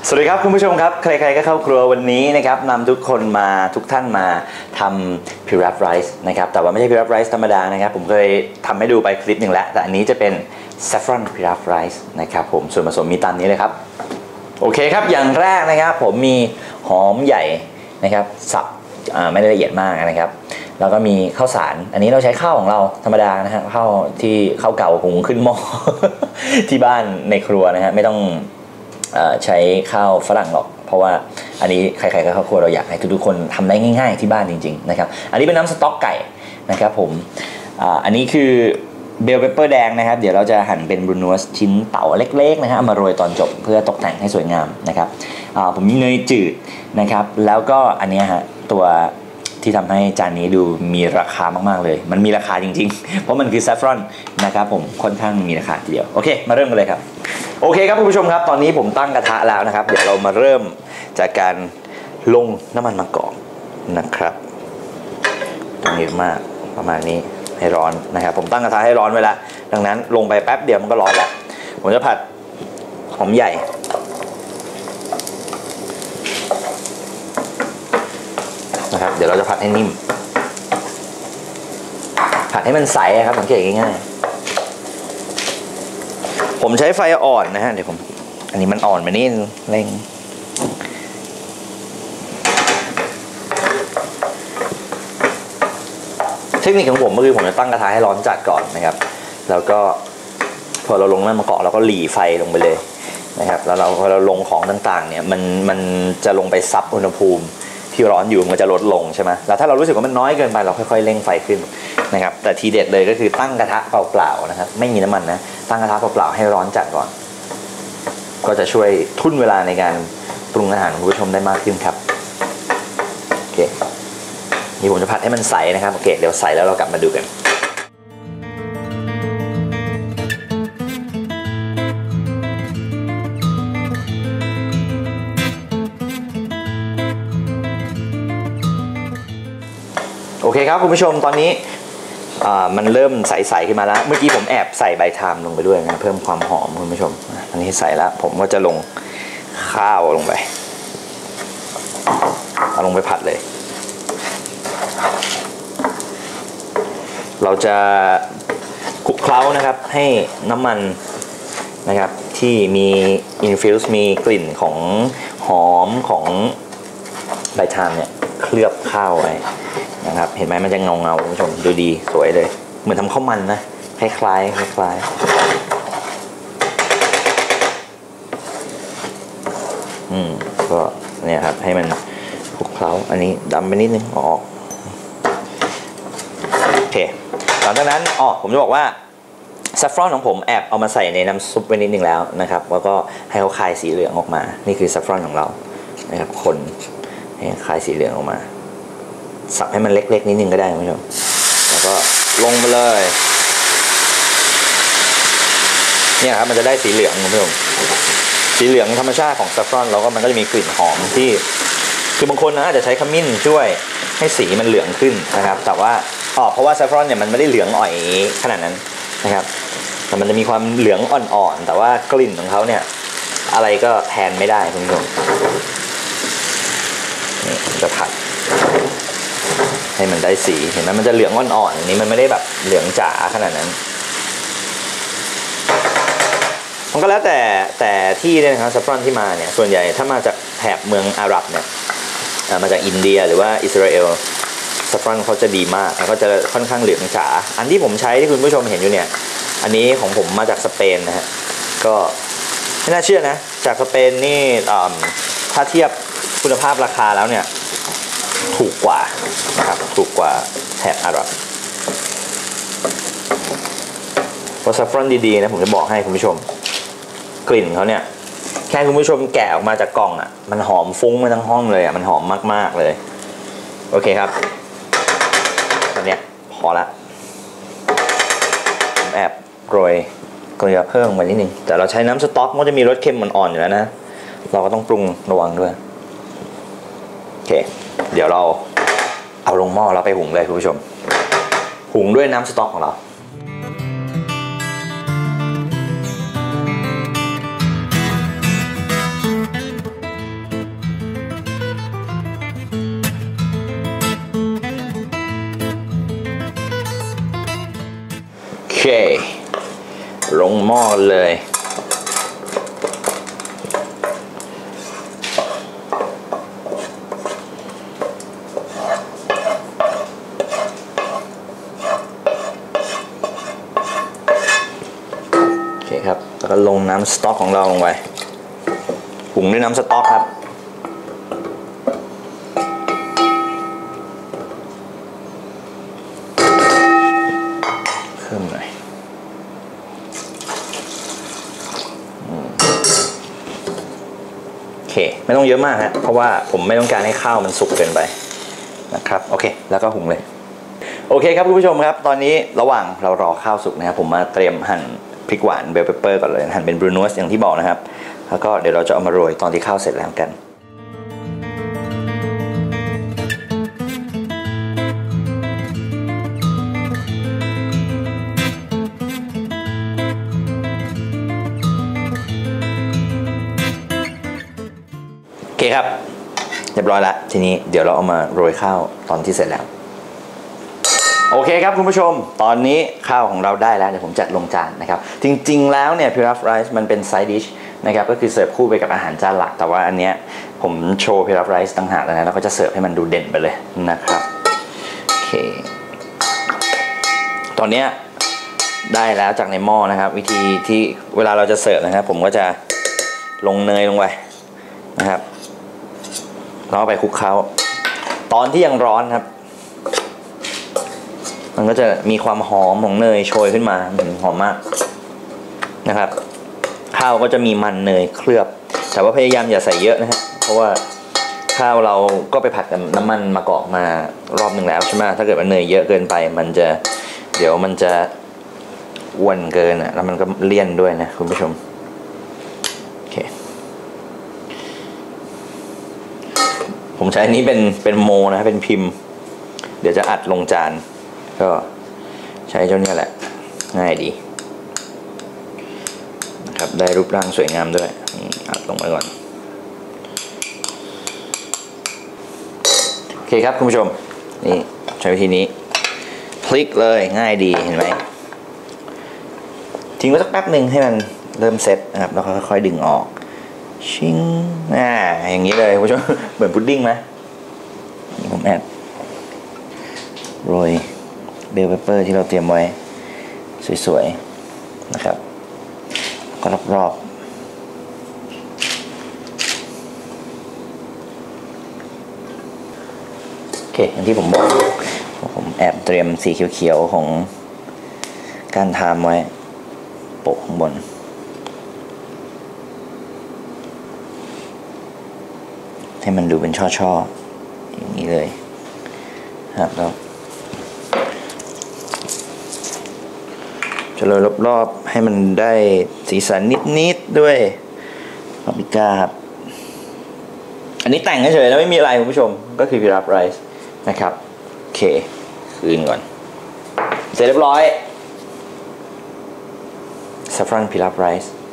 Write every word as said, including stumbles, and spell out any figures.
สวัสดีครับคุณผู้ชมครับใครๆก็เข้าครัววันนี้นะครับนำทุกคนมาทุกท่านมาทำพิรัตไรซ์นะครับแต่ว่าไม่ใช่พิรัตไรซ์ธรรมดานะครับผมเคยทำให้ดูไปคลิปหนึ่งแล้วแต่อันนี้จะเป็น saffron พิรัตไรซ์นะครับผมส่วนผสมมีตามนี้เลยครับโอเคครับอย่างแรกนะครับผมมีหอมใหญ่นะครับสับไม่ได้ละเอียดมากนะครับแล้วก็มีข้าวสารอันนี้เราใช้ข้าวของเราธรรมดานะฮะข้าวที่ข้าวเก่าหุงขึ้นหม้อ ที่บ้านในครัวนะฮะไม่ต้องใช้ข้าวฝรั่งหรอกเพราะว่าอันนี้ใครๆก็เข้าครัวเราอยากให้ทุกๆคนทำได้ง่ายๆที่บ้านจริงๆนะครับอันนี้เป็นน้ำสต๊อกไก่นะครับผมอันนี้คือเบลเปเปอร์แดงนะครับเดี๋ยวเราจะหั่นเป็นบรูนัสชิ้นเต๋าเล็กๆนะฮะมาโรยตอนจบเพื่อตกแต่งให้สวยงามนะครับผมมีเนยจืดนะครับแล้วก็อันนี้ฮะตัวที่ทำให้จานนี้ดูมีราคามากๆเลยมันมีราคาจริงๆเพราะมันคือแซฟรอนนะครับผมค่อนข้างมีราคาทีเดียวโอเคมาเริ่มกันเลยครับโอเคครับคุณผู้ชมครับตอนนี้ผมตั้งกระทะแล้วนะครับเดี๋ยวเรามาเริ่มจากการลงน้ำมันมะกอกนะครับตรงนี้มากประมาณนี้ให้ร้อนนะครับผมตั้งกระทะให้ร้อนไว้แล้วดังนั้นลงไปแป๊บเดียวมันก็ร้อนแล้วผมจะผัดหอมใหญ่นะครับเดี๋ยวเราจะผัดให้นิ่มผัดให้มันใสครับสังเกตง่ายๆผมใช้ไฟอ่อนนะฮะเดี๋ยวผมอันนี้มันอ่อนไปนิดเร่งเทคนิคของผมก็คือผมจะตั้งกระทะให้ร้อนจัดก่อนนะครับแล้วก็พอเราลงน้ำมะกอกเราก็หลีไฟลงไปเลยนะครับแล้วเราพอเราลงของต่างๆเนี่ยมันมันจะลงไปซับอุณหภูมิที่ร้อนอยู่มันจะลดลงใช่ไหมแล้วถ้าเรารู้สึกว่ามันน้อยเกินไปเราค่อยๆเร่งไฟขึ้นนะครับแต่ทีเด็ดเลยก็คือตั้งกระทะเปล่าๆนะครับไม่มีน้ำมันนะตั้งกระทะเปล่าๆให้ร้อนจัดก่อนก็จะช่วยทุ่นเวลาในการปรุงอาหารของคุณผู้ชมได้มากขึ้นครับโอเคนี่ผมจะผัดให้มันใสนะครับโอเคเดี๋ยวใสแล้วเรากลับมาดูกันโอเคครับคุณผู้ชมตอนนี้มันเริ่มใสๆขึ้นมาแล้วเมื่อกี้ผมแอบใส่ใบไทม์ลงไปด้วยนะเพิ่มความหอมคุณผู้ชมตอนนี้ใส่แล้วผมก็จะลงข้าวลงไปเอาลงไปผัดเลยเราจะคลุกเคล้านะครับให้น้ำมันนะครับที่มีอินฟิวส์มีกลิ่นของหอมของใบไทม์เนี่ยเคลือบข้าวไว้นะครับเห็นไหมมันจะเงาเงาคุณผู้ชมดูดีสวยเลยเหมือนทำข้าวมันนะคล้ายคล้ายคล้ายอืมก็เนี่ยครับให้มันคลุกเคล้าอันนี้ดำไปนิดนึงออกโอเคหลังจากนั้นอ๋อผมจะบอกว่าซัฟฟรอนของผมแอบเอามาใส่ในน้ำซุปไว้นิดนึงแล้วนะครับแล้วก็ให้เขาคายสีเหลืองออกมานี่คือซัฟฟรอนของเรานะครับคนให้คายสีเหลืองออกมาสับให้มันเล็กๆนิดนึงก็ได้คุณผู้ชมแล้วก็ลงไปเลยเนี่ยครับมันจะได้สีเหลืองคุณผู้ชมสีเหลืองธรรมชาติของซัฟฟรอนแล้วก็มันก็จะมีกลิ่นหอมที่คือบางคนนะอาจจะใช้ขมิ้นช่วยให้สีมันเหลืองขึ้นนะครับแต่ว่าอ๋อเพราะว่าซัฟฟรอนเนี่ยมันไม่ได้เหลืองอ่อยขนาดนั้นนะครับแต่มันจะมีความเหลืองอ่อนๆแต่ว่ากลิ่นของเขาเนี่ยอะไรก็แทนไม่ได้คุณผู้ชมนี่จะผัดให้มันได้สีเห็นไหมมันจะเหลืองอ่อนๆอันนี้มันไม่ได้แบบเหลืองจ๋าขนาดนั้นมันก็แล้วแต่แต่ที่เนี่ยนะครับซัฟฟรอนที่มาเนี่ยส่วนใหญ่ถ้ามาจากแถบเมืองอาหรับเนี่ยมาจากอินเดียหรือว่าอิสราเอลซัฟฟรอนเขาจะดีมากแล้วก็จะค่อนข้างเหลืองจ๋าอันที่ผมใช้ที่คุณผู้ชมเห็นอยู่เนี่ยอันนี้ของผมมาจากสเปนนะฮะก็ไม่น่าเชื่อนะจากสเปนนี่ถ้าเทียบคุณภาพราคาแล้วเนี่ยถูกกว่านะครับถูกกว่าแถบอาหรับเพราะซัฟฟรอนดีๆนะผมจะบอกให้คุณผู้ชมกลิ่นเขาเนี่ยแค่คุณผู้ชมแกะออกมาจากกล่องอ่ะมันหอมฟุ้งไปทั้งห้องเลยอ่ะมันหอมมากๆเลยโอเคครับตอนเนี้ยพอละผมแอบโรยเกลือเพิ่มมานิดนึงแต่เราใช้น้ำสต๊อกมันจะมีรสเค็มอ่อนๆอยู่แล้วนะเราก็ต้องปรุงระวังด้วยโอเคเดี๋ยวเราเอาลงหม้อแล้วไปหุงเลยคุณผู้ชมหุงด้วยน้ำสต๊อกของเราโงหม้อเลยโอเคครับแล้วก็ลงน้ำสต๊อกของเราลงไปหุงด้วยน้ำสต๊อกครับเพิ่มหน่อยโอเคไม่ต้องเยอะมากฮะเพราะว่าผมไม่ต้องการให้ข้าวมันสุกเกินไปนะครับโอเคแล้วก็หุงเลยโอเคครับคุณผู้ชมครับตอนนี้ระหว่างเรารอข้าวสุกนะครับผมมาเตรียมหั่นพริกหวานเบลเปเปอร์ก่อนเลยหั่นเป็นบรูโนสอย่างที่บอกนะครับแล้วก็เดี๋ยวเราจะเอามาโรยตอนที่ข้าวเสร็จแล้วกันโอเคครับเรียบร้อยแล้วทีนี้เดี๋ยวเราเอามาโรยข้าวตอนที่เสร็จแล้วโอเคครับคุณผู้ชมตอนนี้ข้าวของเราได้แล้วเดี๋ยวผมจัดลงจานนะครับจริงๆแล้วเนี่ยพิรัฟไรซ์มันเป็นไซด์ดิชนะครับก็คือเสิร์ฟคู่ไปกับอาหารจานหลักแต่ว่าอันเนี้ยผมโชว์พิรัฟไรซ์ต่างหากแล้วนะแล้วก็จะเสิร์ฟให้มันดูเด่นไปเลยนะครับโอเคตอนเนี้ยได้แล้วจากในหม้อนะครับวิธีที่เวลาเราจะเสิร์ฟนะครับผมก็จะลงเนยลงไปนะครับแล้วไปคลุกเคล้าตอนที่ยังร้อนครับมันก็จะมีความหอมของเนยโชยขึ้นมาหอมมากนะครับข้าวก็จะมีมันเนยเคลือบแต่ว่าพยายามอย่าใส่เยอะนะฮะเพราะว่าข้าวเราก็ไปผัดกับน้ำมันมะกอกมารอบหนึ่งแล้วใช่ไหมถ้าเกิดว่าเนยเยอะเกินไปมันจะเดี๋ยวมันจะอ้วนเกินอ่ะแล้วมันก็เลี่ยนด้วยนะคุณผู้ชมโอเคผมใช้อันนี้เป็นเป็นโมนะเป็นพิมพ์เดี๋ยวจะอัดลงจานก็ใช้เจ้านี้แหละง่ายดีนะครับได้รูปร่างสวยงามด้วยอัดลงไปก่อนโอเคครับคุณผู้ชมนี่ใช้วิธีนี้พลิกเลยง่ายดีเห็นไหมทิ้งไว้สักแป๊บหนึ่งให้มันเริ่มเซ็ตนะครับแล้วค่อยๆดึงออกชิงอ่าอย่างนี้เลยคุณผู้ชมเหมือนพุดดิ้งไหมนี่ผมแอดโรยเบลเปเปอร์ที่เราเตรียมไว้สวยๆนะครับก็รอบๆโอเคอย่างที่ผมบอกผมแอบเตรียมสีเขียวๆของการทามไว้โปะข้างบนให้มันดูเป็นช่อๆอย่างนี้เลยครับแล้วจะโรยรอบๆให้มันได้สีสันนิดๆด้วยปาปริก้าครับอันนี้แต่งเฉยๆนะไม่มีอะไรคุณผู้ชมก็คือพิรัฟไรซ์นะครับโอเคคืนก่อนเสร็จเรียบร้อยซัฟฟรอนพิรัฟไรซ์